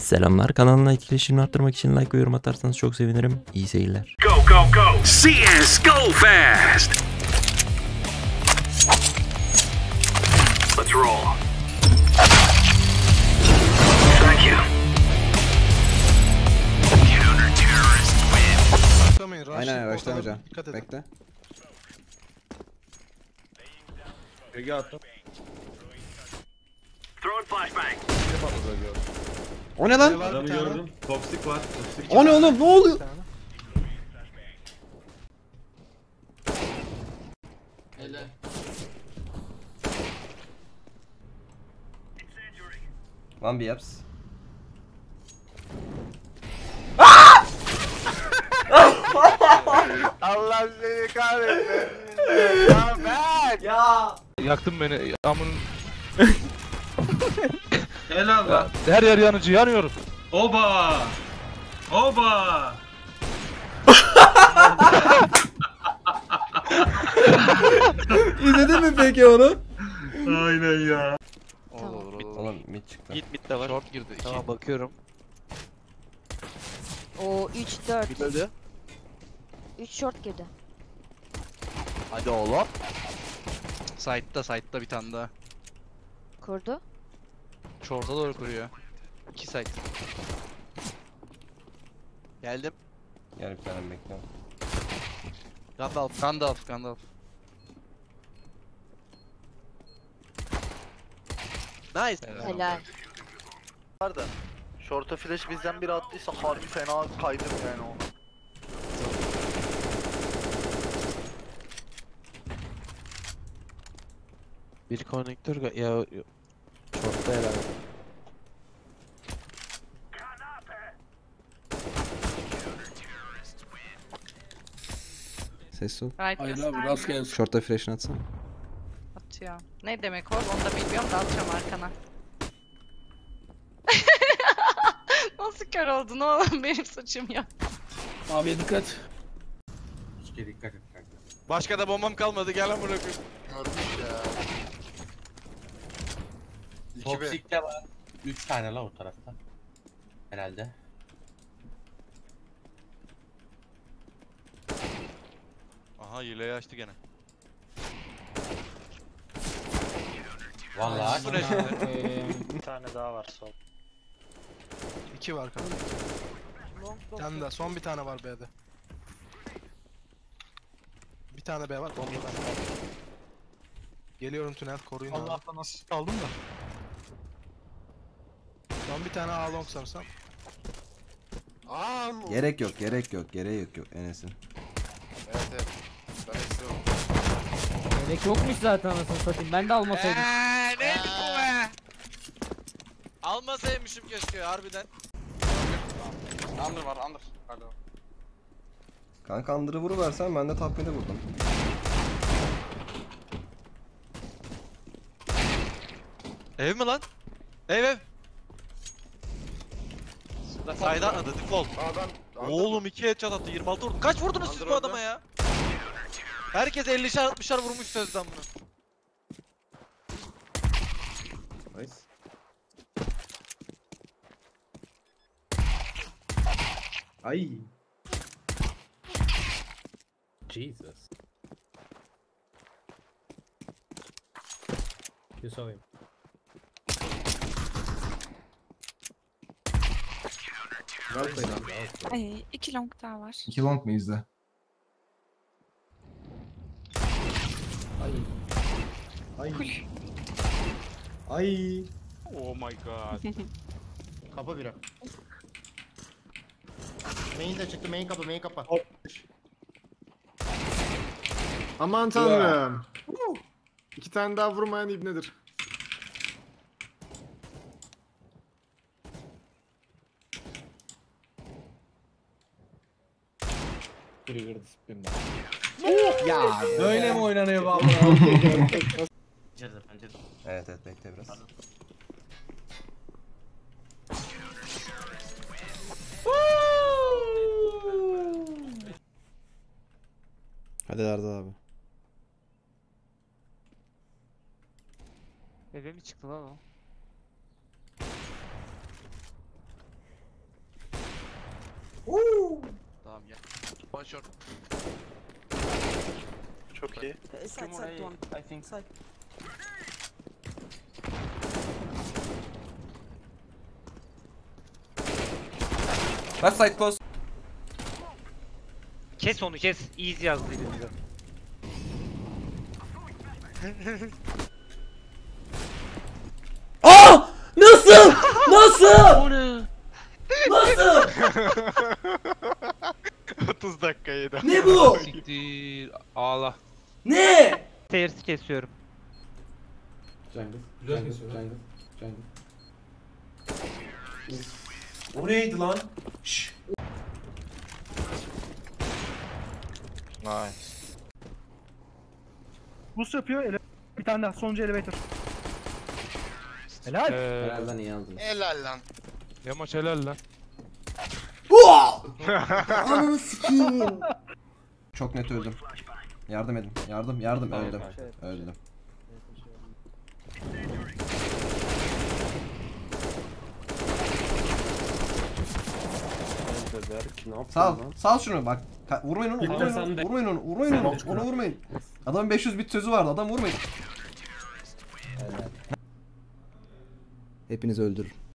Selamlar, kanalına etkileşimini arttırmak için like ve yorum atarsanız çok sevinirim. İyi seyirler. Go, go, go! CS, go fast! Let's roll. Thank you. Counter-terrorist win. Aynen başlamayacağım. Bekle. Ege attım. Throwing flashbang. O ne lan? Adamı gördüm. Toksik var. Toksik. O ne oğlum? Ne oluyor? One B-Ups. Allah seni kahretsin. Ya ben. Ya. Yaktın beni amın. Helal lan. Her yer yanıcı, yanıyorum. Oba! Oba! İzledin mi peki onu? Aynen ya. Oğlum mid çıktı. Mid de var. Short girdi. Tamam bakıyorum. O 3 4 Mid öldü. 3 short girdi. Hadi oğlum. Side'da bir tane daha. Kurdu. Short'a doğru kuruyor. 2 side. Geldim. Gel bir tane bekliyorum. Gandalf. Nice. Helal. Var da. Short'a flash bizden biri attıysa harbi fena kaydım yani o. Bir konnektör ya short'ta herhalde. Ses ol. Hayır abi rastgele Short'ta flash'ını atsana. atıyor. Ne demek o? Onu da bilmiyorum da atacağım arkana. Nasıl kör oldun oğlum? Benim suçum yok. Abiye dikkat. Hiçbir dikkat et kanka. Başka da bombam kalmadı. Gel lan bırakın. Görmüş ya. Toksik'te var. 3 tane la o tarafta. Herhalde. Aha hileyi açtı gene. Vallahi. Bu ne şimdi? Bir tane daha var sol. 2 var kanka. Sen de son bir tane var B'de. Bir tane B var, bomba ben. Geliyorum tünel, koruyun abi. Allah'tan nasıl kaldım da. Son bir tane A long sarsam. Gerek yok Enes'in. Evet. Ben istiyorum. Gerek yokmuş zaten anasını satayım. Ben de almasaydım. Neydi bu be? Almasaymışım keşke harbiden. Under var under. Pardon. Kanka Under'ı vuruversen ben de top mid'e vurdum. Ev mi lan? Ev. Sayda atladı default. Oğlum 2 headshot attı 26 vurdum. Kaç vurdunuz siz bu adama ya? Herkes 50'şer 60'şer vurmuş sözden bunu. Nice. Ay. Jesus. You saw him. Ay 2 long daha var. 2 long mu izle? Ay. Oh my god. Kapı biri. Main de çıktı, main kapı. Aman tanrım. 2 tane daha vurmayan ibnedir. Ya Böyle mi oynanıyor bu abla? Evet bekle biraz. Hadi Arda abi. Eve mi çıktı lan o? Tamam gel. One shot. Çok iyi. I think side. Left side close. Kes onu kes. Easy yazdıydı bize. Aa! Nasıl? Nasıl? Nasıl? 30 dakika yedi. Ne bu? Siktir. Ağla. Ne? Stairs'i kesiyorum. Güzel kesiyor. O neydi lan? Şşş. Nice. Boost yapıyor. Bir tane daha. Sonuncu elevator. Helal. Herhalde iyi aldın. Helal lan. Yamaç helal lan. Ananı sikeyim. Çok net öldüm. Yardım edin. Yardım. Öldüm. Öldüm. Sal şunu bak. Vurmayın onu. Onu vurmayın. Adamın 500 bit sözü vardı. Adam vurmayın. Hepinizi öldürür.